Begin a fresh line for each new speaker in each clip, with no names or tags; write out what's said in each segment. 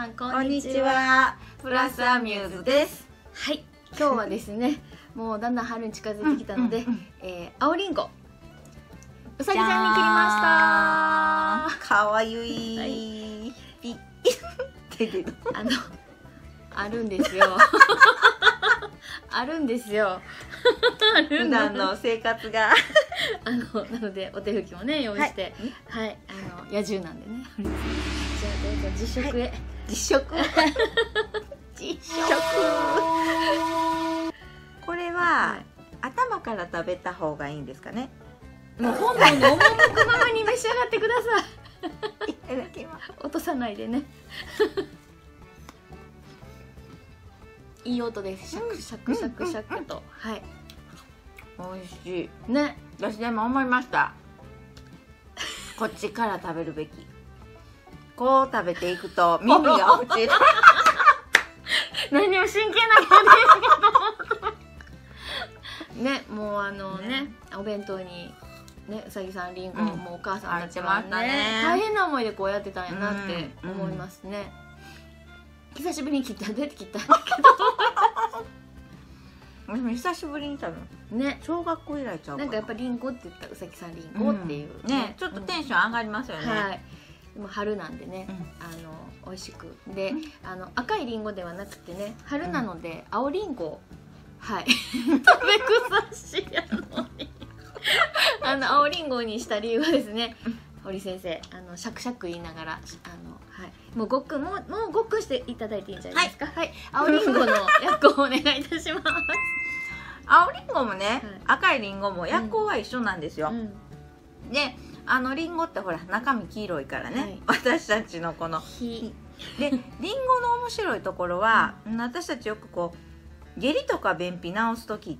さん
こんにちは。プラスアミューズです。
はい、今日はですねもうだんだん春に近づいてきたので、青りんごうさぎちゃんに切りました。
かわゆい、ピッて出る。
あるんですよあるんですよ
普段の生活が
なのでお手拭きもね用意してはい、野獣なんでねじゃあどうぞ実食へ。
実食実食これは、頭から食べた方がいいんですかね。
もう本能の赴くままに召し上がってください。
いただきます。
落とさないでねいい音です。シャクシャクシャクシャクと、はい、
美味しい
ね。
私でも思いました。こっちから食べるべき。こう食べていくと耳が落ちる
何を真剣な感じかと思ったね。もうねお弁当にねうさぎさんりんご、もうお母さんたちはね大変な思いでこうやってたんやなって思いますね。久しぶりに切ったんで切ったんだけど
私も久しぶりに食べるね。小学校以来ちゃうかな。
なんかやっぱりんごって言ったらうさぎさんりんごっていう
ね、ちょっとテンション上がりますよね。
はい。でも春なんでね、美味しくで、赤いりんごではなくてね、春なので青りんごをはい食べ草しやのに青りんごにした理由はですね、堀先生シャクシャク言いながらはい、もうごっくんもうごっくんしていただいていいんじゃないですか。はい、青りんごの薬効をお願いいたします
青りんごもね、赤いりんごも薬効は一緒なんですよ。でりんごってほら中身黄色いからね、私たちのこのでりんごの面白いところは、私たちよくこう下痢とか便秘治す時って、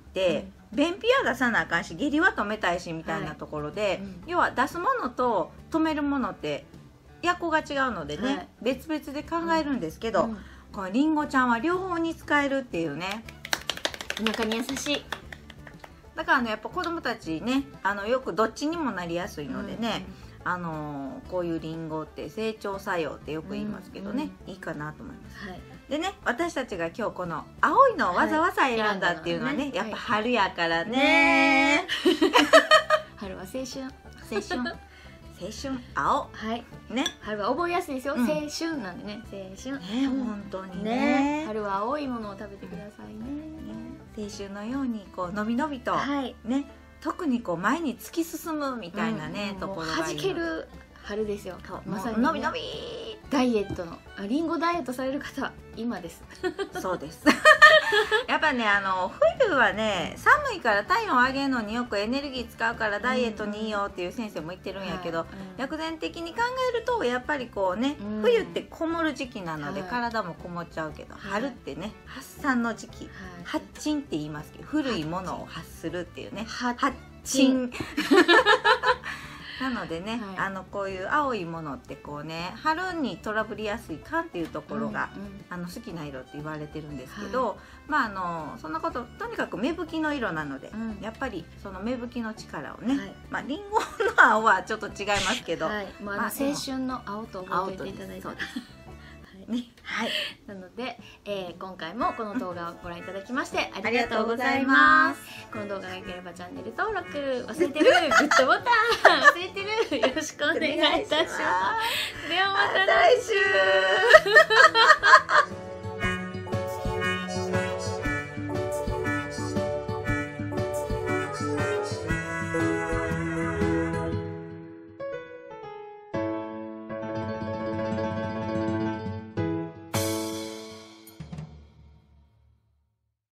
便秘は出さなあかんし下痢は止めたいしみたいなところで、要は出すものと止めるものって薬効が違うのでね、別々で考えるんですけど、このりんごちゃんは両方に使えるっていうね。
お腹に優しい。
だからやっぱ子供たちねよくどっちにもなりやすいのでね、こういうりんごって成長作用ってよく言いますけどね、いいかなと思います。でね、私たちが今日この青いのをわざわざ選んだっていうのはね、やっぱ春やからね。
春は青春
青春青ね。
春は覚えやすいですよ。青春なんでね、青春
ね、本当にね。
春は青いものを食べてくださいね。
青春のようにこうのびのびとね、特にこう前に突き進むみたいなねところが
弾ける春ですよ。
まさにのびのび
ダイエットのりんごダイエットされる方は今です。
そうですやっぱね冬はね寒いから体温を上げるのによくエネルギー使うからダイエットにいいよっていう先生も言ってるんやけど、薬膳的に考えるとやっぱりこうね、冬ってこもる時期なので体もこもっちゃうけど、春ってね発散の時期、発鎮って言いますけど、古いものを発するっていうね、発鎮なのでね、こういう青いものってこうね春にトラブりやすい缶っていうところが、好きな色って言われてるんですけど、そんなこととにかく芽吹きの色なので、やっぱりその芽吹きの力をね、りんごの青はちょっと違いますけど、
青春の青と覚えていただいてなので、今回もこの動画をご覧いただきましてありがとうございます。この動画が良ければチャンネル登録忘れてる、グッドボタン忘れてる、よろしくお願いいたします。ではまた来週。